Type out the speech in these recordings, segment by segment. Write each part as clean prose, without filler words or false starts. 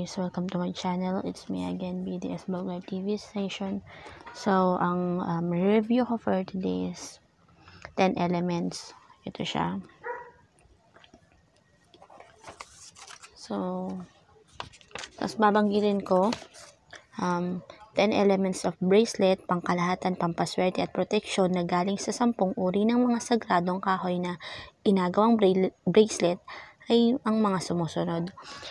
guys, welcome to my channel. It's me again, BDS Blogger TV Station. So, ang review ko for today is 10 Elements. Ito siya. So, tapos babanggitin ko 10 elements of bracelet, pangkalahatan, pampaswerte at protection na galing sa 10 uri ng mga sagradong kahoy na ginagawang bracelet ay ang mga sumusunod.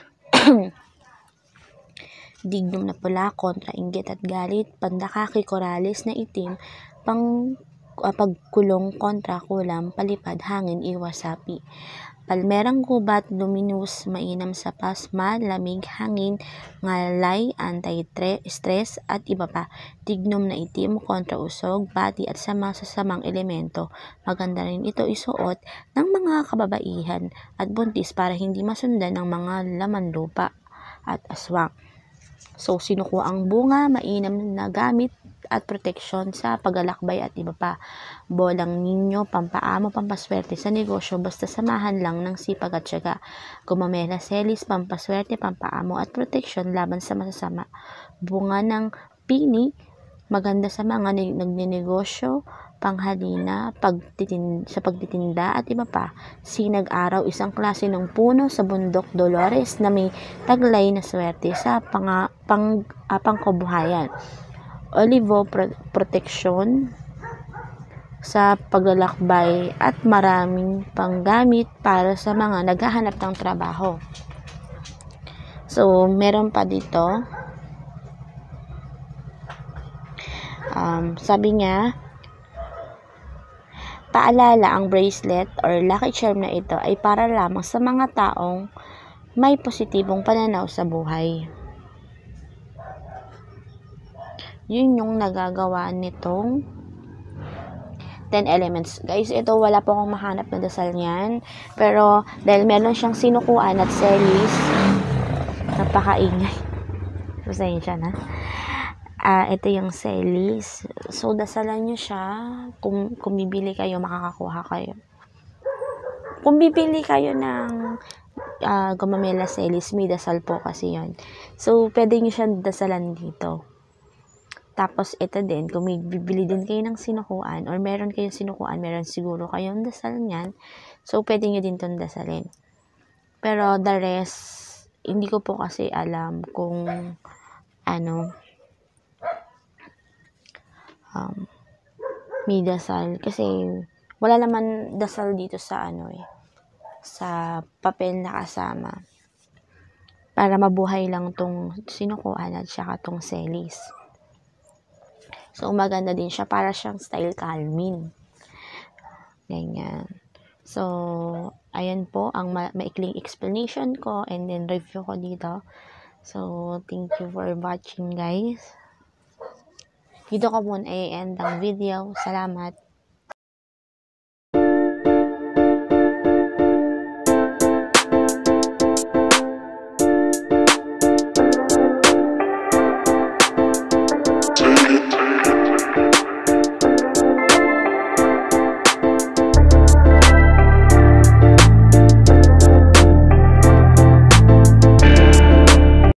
Dignum na pula, kontra inggit at galit, pandakaki, coralis na itim, pagkulong, kontra kulam, palipad, hangin, iwas, sapi. Palmerang gubat, luminous, mainam sa pasma, lamig, hangin, ngalay, anti-stress, at iba pa. Dignum na itim, kontra usog, bati at sama sa samang elemento. Maganda rin ito isuot ng mga kababaihan at buntis para hindi masundan ng mga laman lupa at aswang. So, sinukuha ang bunga, mainam na gamit at proteksyon sa paglalakbay at iba pa. Bolang ninyo, pampaamo, pampaswerte sa negosyo, basta samahan lang ng sipag at tiyaga. Gumamela selis, pampaswerte, pampaamo at proteksyon laban sa masasama. Bunga ng pini, maganda sa mga nagnenegosyo, panghalina, sa pagtitinda at iba pa. Sinag araw, isang klase ng puno sa bundok Dolores na may taglay na swerte sa pangkabuhayan. Olivo, proteksyon sa paglalakbay at maraming panggamit para sa mga naghahanap ng trabaho. So, meron pa dito. Sabi niya, paalala, ang bracelet or lucky charm na ito ay para lamang sa mga taong may positibong pananaw sa buhay. Yun yung nagagawa nitong 10 elements. Guys, ito wala po akong mahanap na dasal niyan. Pero dahil meron siyang sinukuan at series, napakaingay. Pasensya na. Ito yung series. So, dasalan nyo siya. Kung bibili kayo, makakakuha kayo. Kung bibili kayo ng gumamela series, may dasal po kasi yun. So, pwede nyo siya dasalan dito. Tapos, ito din, kung may bibili din kayo ng sinukuan, or meron kayong sinukuan, meron siguro kayong dasal niyan. So, pwede nyo din itong dasalin. Pero, the rest, hindi ko po kasi alam kung may dasal kasi wala naman dasal dito sa sa papel na kasama para mabuhay lang tong sinukuan at saka tong selis. So maganda din siya, para siyang style calming, ganyan. So ayan po ang maikling explanation ko and then review ko dito. So thank you for watching, guys. Dito ko muna i-end ang video. Salamat.